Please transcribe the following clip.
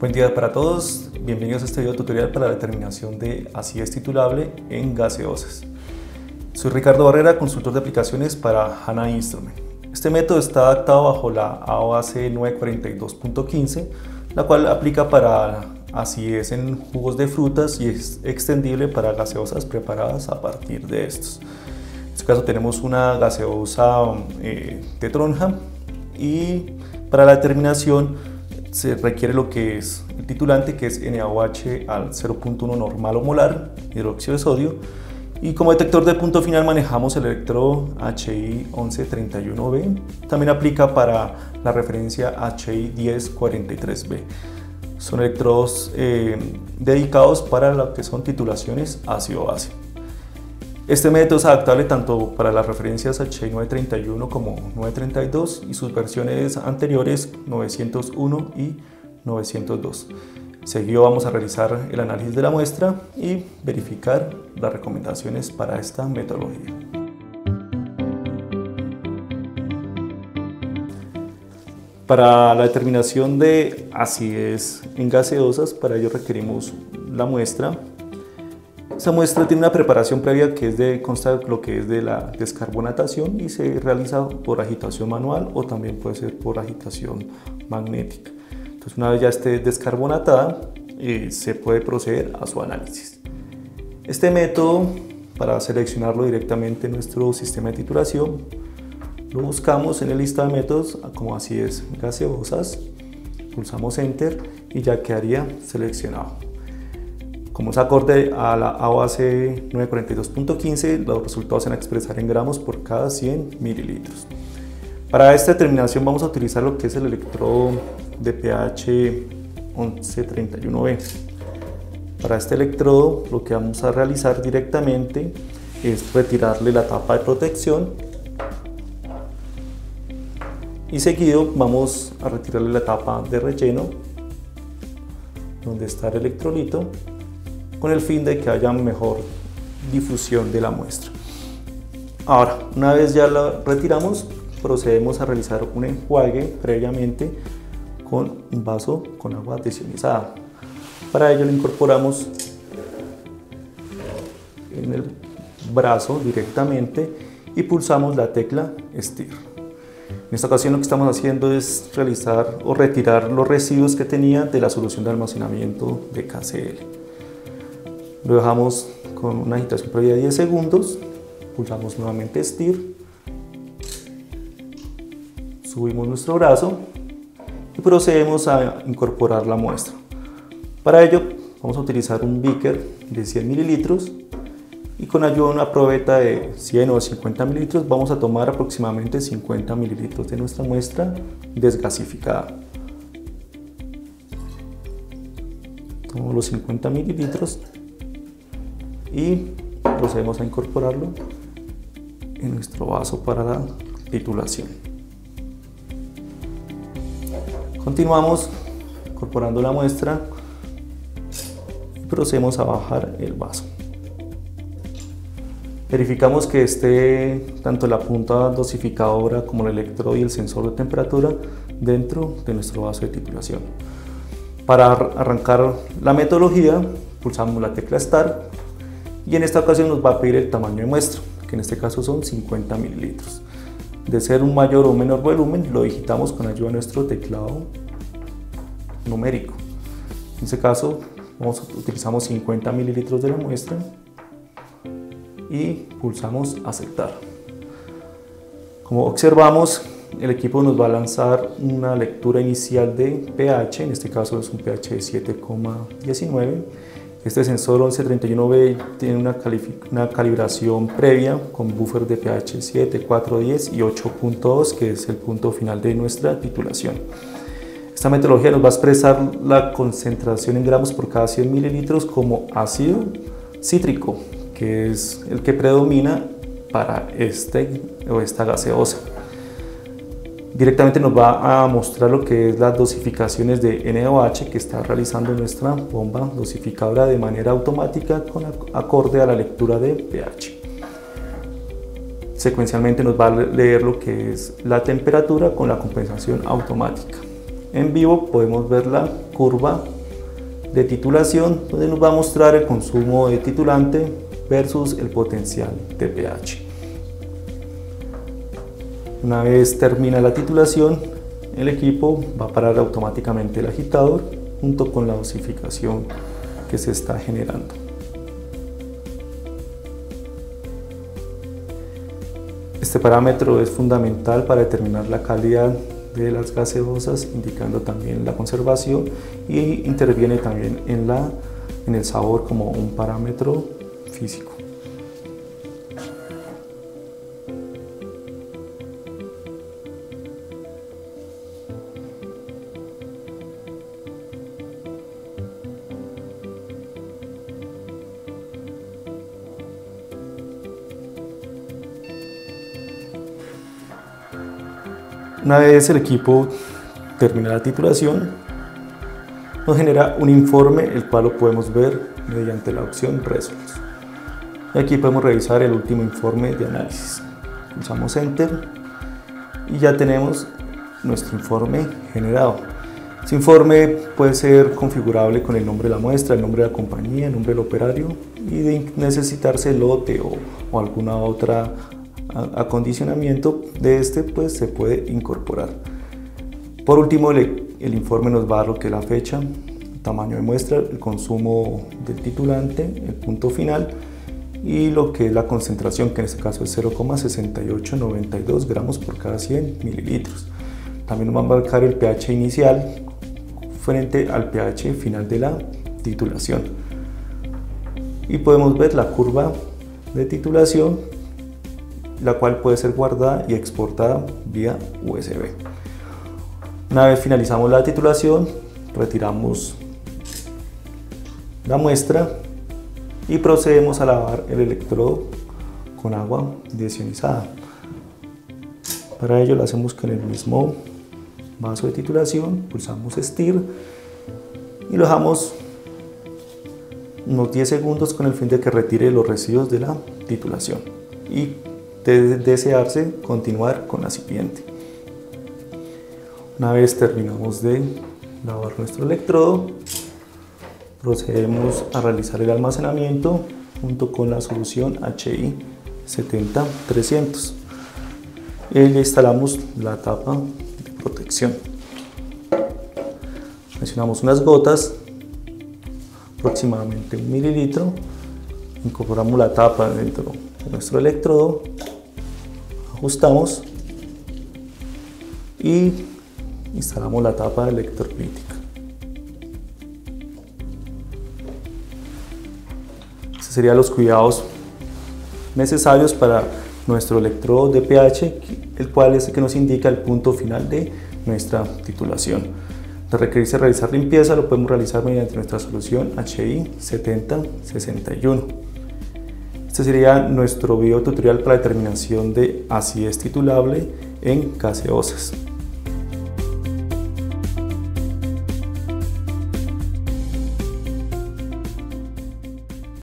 Buen día para todos, bienvenidos a este video tutorial para la determinación de acidez titulable en gaseosas. Soy Ricardo Barrera, consultor de aplicaciones para HANA Instrument. Este método está adaptado bajo la AOAC 942.15, la cual aplica para acidez en jugos de frutas y es extendible para gaseosas preparadas a partir de estos. En este caso tenemos una gaseosa de toronja y para la determinación se requiere lo que es el titulante, que es NaOH al 0.1 normal o molar, hidróxido de sodio, y como detector de punto final manejamos el electrodo HI 1131B. También aplica para la referencia HI 1043B. Son electrodos dedicados para lo que son titulaciones ácido-base. Este método es adaptable tanto para las referencias HI 931 como 932 y sus versiones anteriores 901 y 902. Seguido vamos a realizar el análisis de la muestra y verificar las recomendaciones para esta metodología. Para la determinación de acidez en gaseosas, para ello requerimos la muestra. Esta muestra tiene una preparación previa que consta de lo que es de la descarbonatación y se realiza por agitación manual o también puede ser por agitación magnética. Entonces, una vez ya esté descarbonatada, se puede proceder a su análisis. Este método, para seleccionarlo directamente en nuestro sistema de titulación, lo buscamos en el listado de métodos como acidez gaseosas, pulsamos Enter y ya quedaría seleccionado. Como es acorde a la AOAC 942.15, los resultados se van a expresar en gramos por cada 100 mililitros. Para esta determinación vamos a utilizar lo que es el electrodo de pH 1131B. Para este electrodo lo que vamos a realizar directamente es retirarle la tapa de protección y seguido vamos a retirarle la tapa de relleno donde está el electrolito, con el fin de que haya mejor difusión de la muestra. Ahora, una vez ya la retiramos, procedemos a realizar un enjuague previamente con un vaso con agua desionizada. Para ello lo incorporamos en el brazo directamente y pulsamos la tecla Stir. En esta ocasión lo que estamos haciendo es realizar o retirar los residuos que tenía de la solución de almacenamiento de KCl. Lo dejamos con una agitación previa de 10 segundos, pulsamos nuevamente Stir, subimos nuestro brazo y procedemos a incorporar la muestra. Para ello vamos a utilizar un beaker de 100 mililitros y con ayuda de una probeta de 100 o 50 mililitros vamos a tomar aproximadamente 50 mililitros de nuestra muestra desgasificada. Tomamos los 50 mililitros y procedemos a incorporarlo en nuestro vaso para la titulación. Continuamos incorporando la muestra y procedemos a bajar el vaso. Verificamos que esté tanto la punta dosificadora como el electrodo y el sensor de temperatura dentro de nuestro vaso de titulación. Para arrancar la metodología pulsamos la tecla Start y en esta ocasión nos va a pedir el tamaño de muestra, que en este caso son 50 mililitros. De ser un mayor o menor volumen, lo digitamos con ayuda de nuestro teclado numérico. En este caso, utilizamos 50 mililitros de la muestra y pulsamos Aceptar. Como observamos, el equipo nos va a lanzar una lectura inicial de pH, en este caso es un pH de 7,19. Este sensor 1131B tiene una calibración previa con buffer de pH 7, 4, 10 y 8.2, que es el punto final de nuestra titulación. Esta metodología nos va a expresar la concentración en gramos por cada 100 mililitros como ácido cítrico, que es el que predomina para esta gaseosa. Directamente nos va a mostrar lo que es las dosificaciones de NaOH que está realizando nuestra bomba dosificadora de manera automática acorde a la lectura de pH. Secuencialmente nos va a leer lo que es la temperatura con la compensación automática. En vivo podemos ver la curva de titulación, donde nos va a mostrar el consumo de titulante versus el potencial de pH. Una vez termina la titulación, el equipo va a parar automáticamente el agitador junto con la dosificación que se está generando. Este parámetro es fundamental para determinar la calidad de las gaseosas, indicando también la conservación, y interviene también en el sabor como un parámetro físico. Una vez el equipo termina la titulación, nos genera un informe, el cual lo podemos ver mediante la opción Results. Aquí podemos revisar el último informe de análisis. Pulsamos Enter y ya tenemos nuestro informe generado. Este informe puede ser configurable con el nombre de la muestra, el nombre de la compañía, el nombre del operario, y de necesitarse el lote o alguna otra acondicionamiento de este, pues se puede incorporar. Por último, el informe nos va a dar lo que es la fecha, el tamaño de muestra, el consumo del titulante, el punto final y lo que es la concentración, que en este caso es 0,6892 gramos por cada 100 mililitros. También nos va a marcar el pH inicial frente al pH final de la titulación. Y podemos ver la curva de titulación, la cual puede ser guardada y exportada vía USB. Una vez finalizamos la titulación, retiramos la muestra y procedemos a lavar el electrodo con agua desionizada. Para ello lo hacemos con el mismo vaso de titulación, pulsamos Stir y lo dejamos unos 10 segundos con el fin de que retire los residuos de la titulación, y de desearse continuar con la siguiente. Una vez terminamos de lavar nuestro electrodo, procedemos a realizar el almacenamiento junto con la solución HI 70-300 y le instalamos la tapa de protección. Presionamos unas gotas, aproximadamente 1 mililitro, incorporamos la tapa dentro de nuestro electrodo, ajustamos y instalamos la tapa electrolítica. Estos serían los cuidados necesarios para nuestro electrodo de pH, el cual es el que nos indica el punto final de nuestra titulación. De requerirse realizar limpieza, lo podemos realizar mediante nuestra solución HI 7061. Este sería nuestro video tutorial para determinación de acidez titulable en gaseosas.